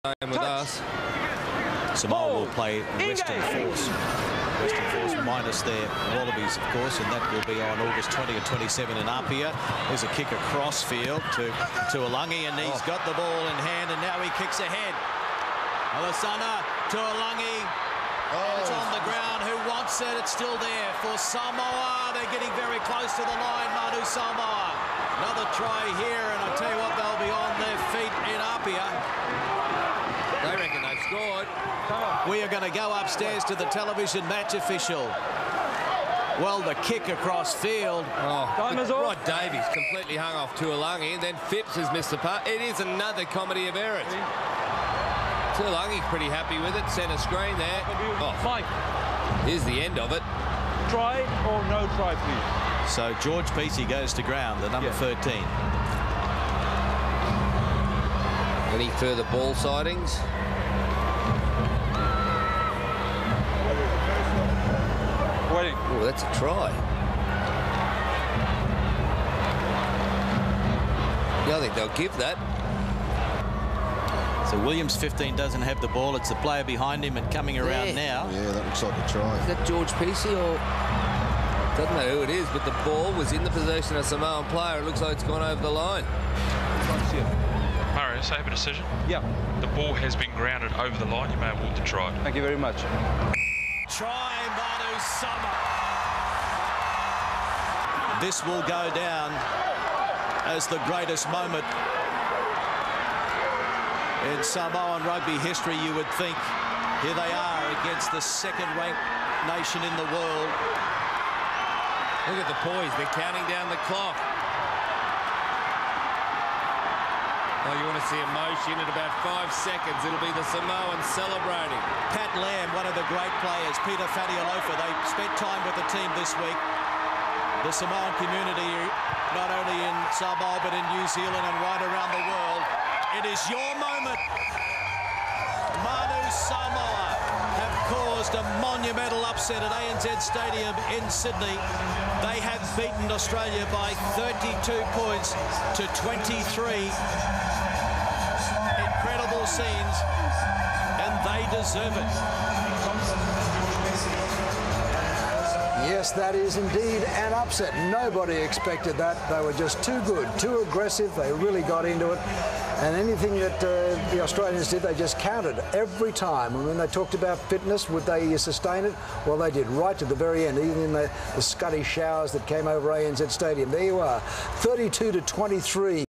With us. Samoa will play Western Force. Western Force minus their Wallabies, of course, and that will be on August 20 and 27 in Apia. There's a kick across field to Alangi, and he's got the ball in hand, and now he kicks ahead. Alasana to Alangi. It's on the ground. Who wants it? It's still there for Samoa. They're getting very close to the line. Manu Samoa. Another try here, and I'll tell you what, they'll be on their feet in Apia. They reckon they've scored. We are going to go upstairs to the television match official. Well, the kick across field. Rod Davies completely hung off Tuolangi, and then Phipps has missed the putt. It is another comedy of errors. Tuolangi's pretty happy with it. Centre screen there. Here's the end of it. Try or no try, please. So George Pisi goes to ground, the number 13. Any further ball sightings? Waiting. Oh, that's a try. Yeah, I think they'll give that. So Williams, 15, doesn't have the ball. It's the player behind him and coming around now. Yeah, that looks like a try. Is that George Pisi or... Doesn't know who it is, but the ball was in the possession of a Samoan player. It looks like it's gone over the line. Marius, I have a decision. Yeah. The ball has been grounded over the line. You may have walked the try. Thank you very much. Try Manu Samoa. This will go down as the greatest moment in Samoan rugby history, you would think. Here they are against the second-ranked nation in the world. Look at the poise. They're counting down the clock. Oh, you want to see emotion in about 5 seconds. It'll be the Samoans celebrating. Pat Lamb, one of the great players. Peter Fatialofa, they spent time with the team this week. The Samoan community, not only in Samoa, but in New Zealand and right around the world. It is your moment. Manu Samoa have caused a monumental upset at ANZ Stadium in Sydney. They have beaten Australia by 32 points to 23. Incredible scenes, and they deserve it. Yes, that is indeed an upset. Nobody expected that. They were just too good, too aggressive. They really got into it. And anything that the Australians did, they just counted every time. And when they talked about fitness, would they sustain it? Well, they did, right to the very end, even in the scuddy showers that came over ANZ Stadium. There you are, 32 to 23.